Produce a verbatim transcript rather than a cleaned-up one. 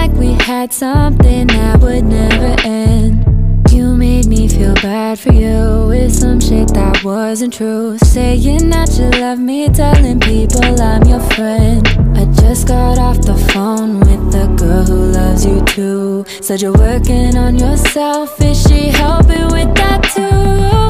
like we had something that would never end. You made me feel bad for you with some shit that wasn't true. Saying that you love me, telling people I'm your friend. I just got off the phone with the girl who loves you too. Said you're working on yourself, is she helping with that too?